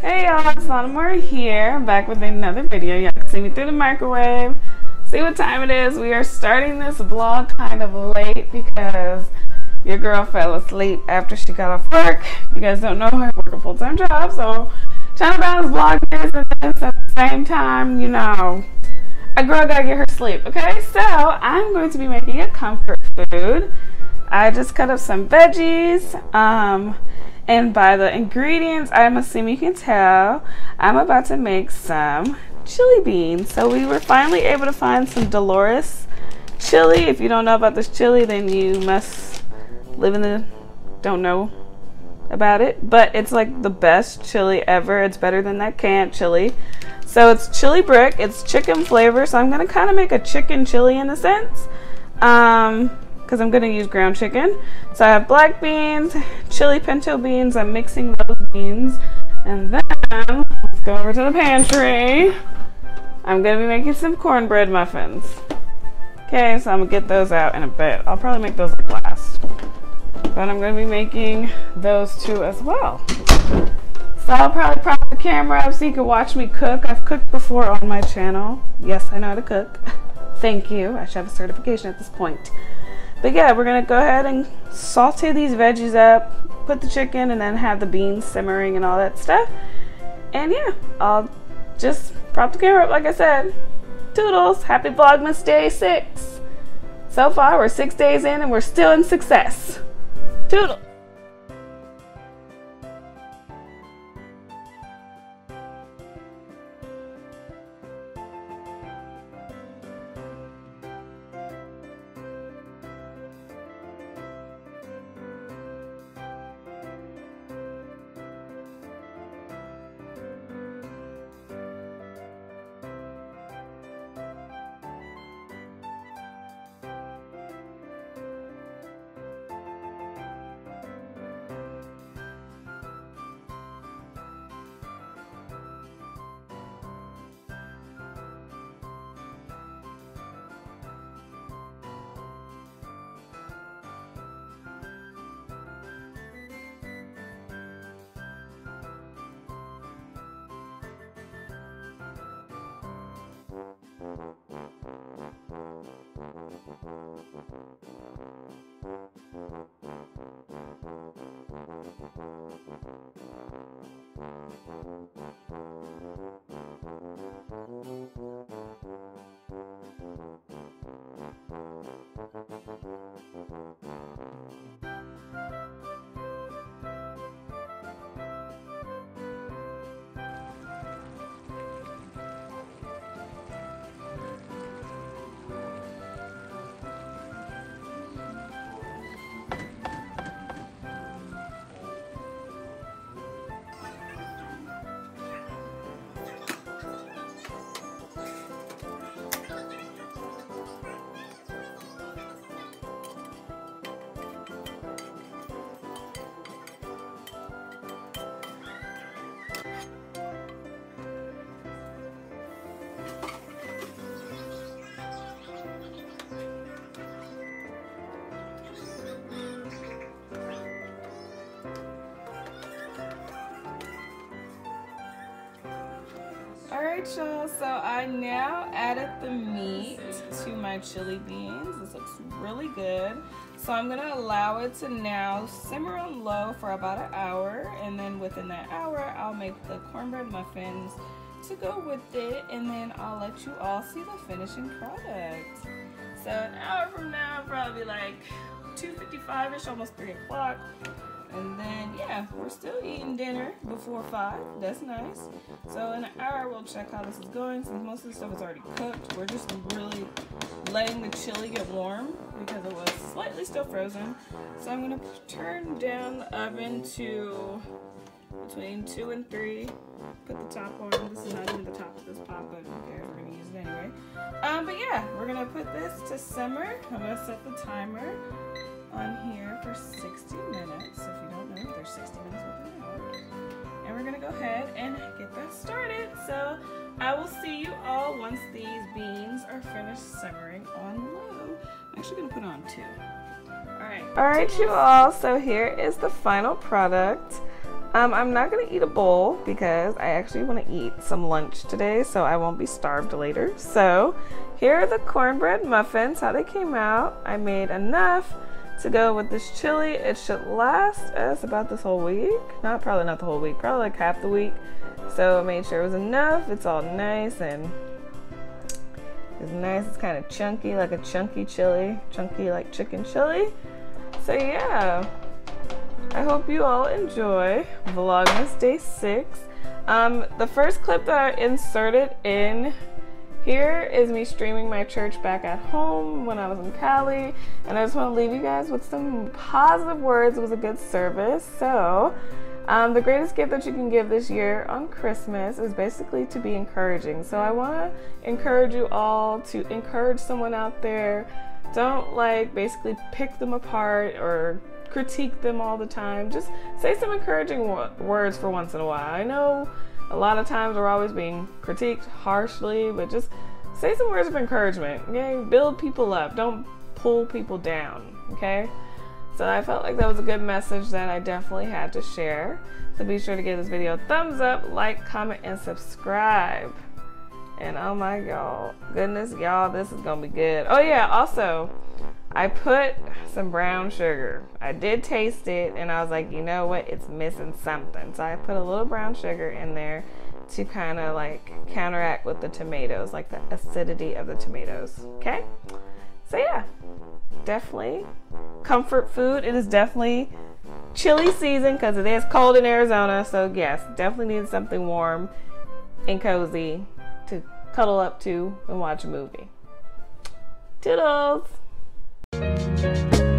Hey y'all, it's Lanamore here, back with another video. Y'all can see me through the microwave. See what time it is. We are starting this vlog kind of late because your girl fell asleep after she got off work. You guys don't know, I work a full-time job, so trying to balance vlogging and this at the same time, you know, a girl gotta get her sleep, okay? So I'm going to be making a comfort food. I just cut up some veggies, and by the ingredients, I'm assuming you can tell, I'm about to make some chili beans. So we were finally able to find some Dolores chili. If you don't know about this chili, then you must live in the, don't know about it. But it's like the best chili ever. It's better than that canned chili. So it's chili brick, it's chicken flavor. So I'm gonna kind of make a chicken chili in a sense. Because I'm going to use ground chicken. So I have black beans, chili pinto beans. I'm mixing those beans. And then, let's go over to the pantry. I'm going to be making some cornbread muffins. Okay, so I'm going to get those out in a bit. I'll probably make those like last. But I'm going to be making those two as well. So I'll probably prop the camera up so you can watch me cook. I've cooked before on my channel. Yes, I know how to cook. Thank you. I should have a certification at this point. But yeah, we're gonna go ahead and saute these veggies up, put the chicken, and then have the beans simmering and all that stuff. And yeah, I'll just prop the camera up like I said. Toodles, happy Vlogmas Day 6. So far, we're 6 days in and we're still in success. Toodles. Alright y'all, so I now added the meat to my chili beans. This looks really good. So I'm going to allow it to now simmer on low for about an hour, and then within that hour I'll make the cornbread muffins to go with it, and then I'll let you all see the finishing product. So an hour from now it'll probably be like 2:55ish, almost 3 o'clock. And then, yeah, we're still eating dinner before 5. That's nice. So in an hour, we'll check how this is going. Since most of the stuff is already cooked, we're just really letting the chili get warm because it was slightly still frozen. So I'm going to turn down the oven to between 2 and 3. Put the top on. This is not even the top of this pot, but who cares? We're going to use it anyway. But yeah, we're going to put this to simmer. I'm going to set the timer on here for 60 minutes. If you don't know, there's 60 minutes within an hour. And we're gonna go ahead and get that started. So I will see you all once these beans are finished simmering on low. I'm actually gonna put on 2. All right, you all, so here is the final product. I'm not gonna eat a bowl because I actually want to eat some lunch today, so I won't be starved later. So here are the cornbread muffins, how they came out. I made enough to go with this chili. It should last us about this whole week. Probably not the whole week, probably like half the week. So I made sure it was enough. It's all nice and it's nice. It's kind of chunky, like a chunky chili, chunky like chicken chili. So yeah, I hope you all enjoy Vlogmas Day 6. The first clip that I inserted in here is me streaming my church back at home when I was in Cali, and I just want to leave you guys with some positive words. It was a good service. So the greatest gift that you can give this year on Christmas is basically to be encouraging. So I want to encourage you all to encourage someone out there. Don't like basically pick them apart or critique them all the time. Just say some encouraging words for once in a while. I know a lot of times we're always being critiqued harshly, but just say some words of encouragement. Okay, build people up. Don't pull people down. Okay. So I felt like that was a good message that I definitely had to share. So be sure to give this video a thumbs up, like, comment, and subscribe. And oh my goodness, y'all, this is gonna be good. Oh yeah, also, I put some brown sugar. I did taste it and I was like, you know what, it's missing something. So I put a little brown sugar in there to kind of like counteract with the tomatoes, like the acidity of the tomatoes, okay? So yeah, definitely comfort food. It is definitely chilly season because it is cold in Arizona. So yes, definitely need something warm and cozy to cuddle up to and watch a movie. Toodles!